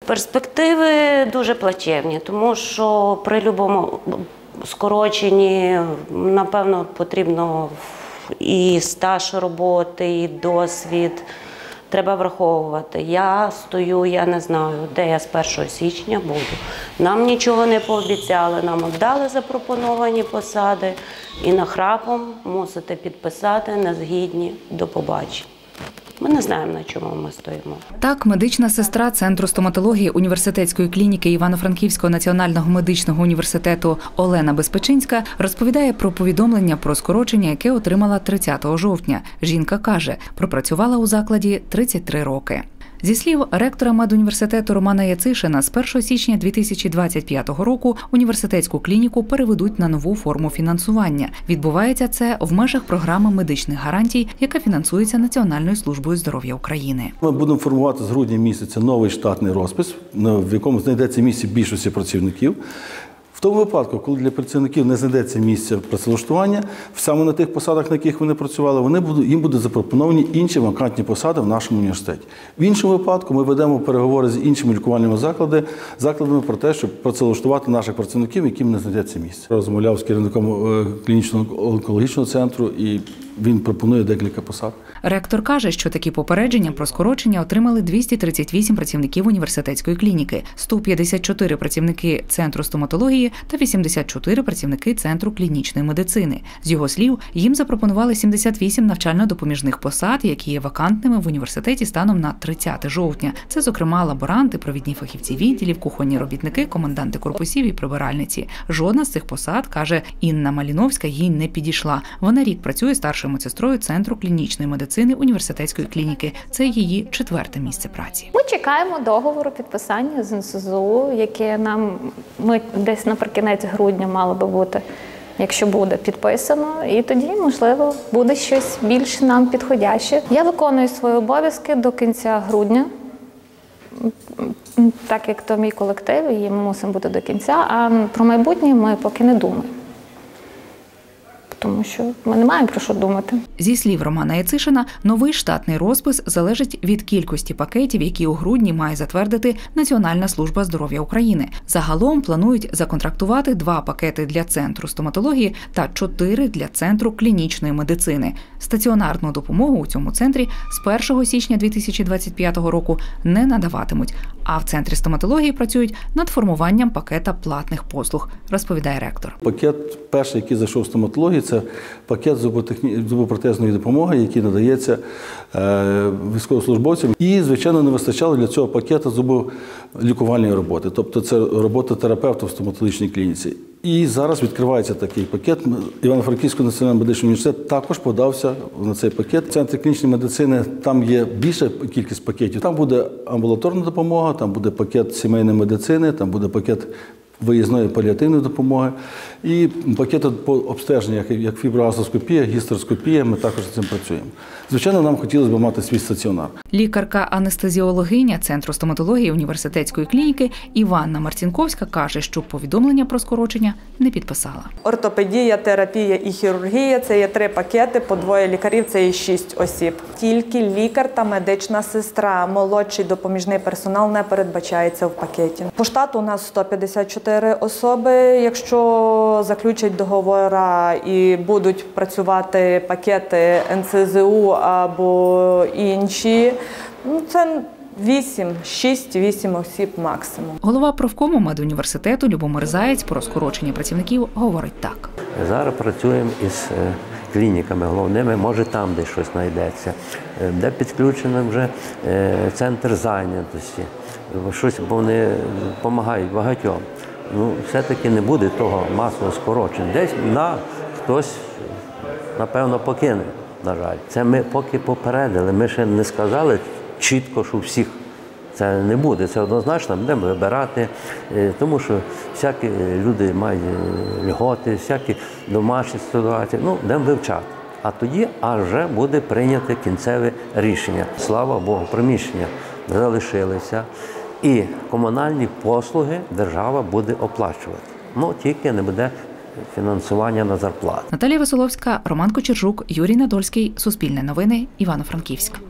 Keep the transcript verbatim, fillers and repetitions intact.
Перспективи дуже плачевні, тому що при будь-якому скороченні, напевно, потрібно і стаж роботи, і досвід. Треба враховувати. Я стою, я не знаю, де я з першого січня буду. Нам нічого не пообіцяли, нам дали запропоновані посади і нахрапом мусите підписати незгідні до побачення. Ми не знаємо, на чому ми стоїмо. Так, медична сестра Центру стоматології університетської клініки Івано-Франківського національного медичного університету Олена Безпечинська розповідає про повідомлення про скорочення, яке отримала тридцятого жовтня. Жінка каже, пропрацювала у закладі тридцять три роки. Зі слів ректора медуніверситету Романа Яцишина, з першого січня дві тисячі двадцять п'ятого року університетську клініку переведуть на нову форму фінансування. Відбувається це в межах програми медичних гарантій, яка фінансується Національною службою здоров'я України. Ми будемо формувати з грудня місяця новий штатний розпис, в якому знайдеться місце більшості працівників. В тому випадку, коли для працівників не знайдеться місця працевлаштування, саме на тих посадах, на яких вони працювали, вони будуть, їм будуть запропоновані інші вакантні посади в нашому університеті. В іншому випадку ми ведемо переговори з іншими лікувальними закладами, закладами про те, щоб працевлаштувати наших працівників, яким не знайдеться місце. Розмовляв з керівником клінічного онкологічного центру, і він пропонує декілька посад. Ректор каже, що такі попередження про скорочення отримали двісті тридцять вісім працівників університетської клініки, сто п'ятдесят чотири працівники Центру стоматології та вісімдесят чотири працівники Центру клінічної медицини. З його слів, їм запропонували сімдесят вісім навчально-допоміжних посад, які є вакантними в університеті станом на тридцяте жовтня. Це, зокрема, лаборанти, провідні фахівці відділів, кухонні робітники, коменданти корпусів і прибиральниці. Жодна з цих посад, каже Інна Маліновська, їй не підійшла. Вона рік працює старшою медсестрою Центру клінічної медицини університетської клініки. Це її четверте місце праці. Ми чекаємо договору підписання з ен ес зе у, яке нам ми десь наприкінець грудня мало би бути, якщо буде підписано, і тоді, можливо, буде щось більш нам підходяще. Я виконую свої обов'язки до кінця грудня, так як то мій колектив, і ми мусимо бути до кінця, а про майбутнє ми поки не думаємо. Тому що ми не маємо про що думати. Зі слів Романа Яцишина, новий штатний розпис залежить від кількості пакетів, які у грудні має затвердити Національна служба здоров'я України. Загалом планують законтрактувати два пакети для Центру стоматології та чотири для Центру клінічної медицини. Стаціонарну допомогу у цьому центрі з першого січня дві тисячі двадцять п'ятого року не надаватимуть, а в Центрі стоматології працюють над формуванням пакета платних послуг, розповідає ректор. Пакет перший, який зайшов в стоматологію, це пакет зубопротезної допомоги, який надається е, військовослужбовцям. І, звичайно, не вистачало для цього пакету зуболікувальної роботи. Тобто це робота терапевта в стоматологічній клініці. І зараз відкривається такий пакет. Івано-Франківський національний медичний університет також подався на цей пакет. В Центрі клінічної медицини там є більша кількість пакетів. Там буде амбулаторна допомога, там буде пакет сімейної медицини, там буде пакет виїзної паліативної допомоги і пакети по обстеженню, як фіброаскопія, гістероскопія, ми також з цим працюємо. Звичайно, нам хотілося б мати свій стаціонар. Лікарка-анестезіологиня Центру стоматології університетської клініки Іванна Марцінковська каже, що повідомлення про скорочення не підписала. Ортопедія, терапія і хірургія – це є три пакети, по двоє лікарів – це є шість осіб. Тільки лікар та медична сестра, молодший допоміжний персонал не передбачається в пакеті. По штату у нас сто п'ятдесят чотири особи, якщо заключать договори і будуть працювати пакети ен ес зе у або інші, ну, це вісім, шість-вісім осіб максимум. Голова профкому медуніверситету Любомир Заєць про скорочення працівників говорить так. Зараз працюємо із клініками головними, може там десь щось знайдеться, де підключений вже центр зайнятості, щось, бо вони допомагають багатьом. Ну, все-таки не буде того масового скорочення. Десь на хтось, напевно, покине, на жаль. Це ми поки попередили, ми ще не сказали чітко, що всіх це не буде. Це однозначно будемо вибирати, тому що всякі люди мають льготи, всякі домашні ситуації. Ну, будемо вивчати. А тоді аж вже буде прийнято кінцеве рішення. Слава Богу, приміщення залишилися. І комунальні послуги держава буде оплачувати. Ну, тільки не буде фінансування на зарплату. Наталія Веселовська, Роман Кочержук, Юрій Надольський. Суспільне новини. Івано-Франківськ.